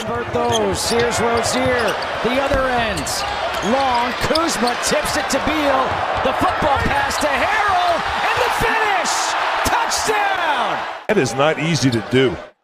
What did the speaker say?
convert those. Sears Rozier, the other end. Long, Kuzma tips it to Beal. The football pass to Harrell, and the finish! Touchdown! That is not easy to do.